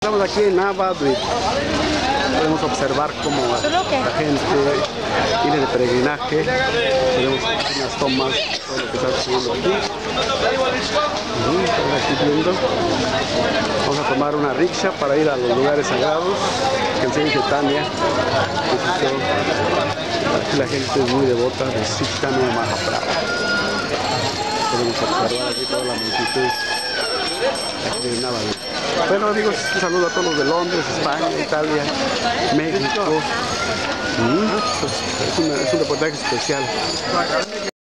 Estamos aquí en Abadwi. Podemos observar cómo la gente viene de peregrinaje. Tenemos unas tomas de todo lo que está sucediendo aquí. Estamos aquí viendo. Vamos a tomar una rickshaw para ir a los lugares sagrados que enseña Chaitanya. Aquí la gente es muy devota de Chaitanya Mahaprabhu. Podemos observar aquí toda la multitud de Navadvip. Bueno amigos, un saludo a todos los de Londres, España, Italia, México. Es un reportaje especial.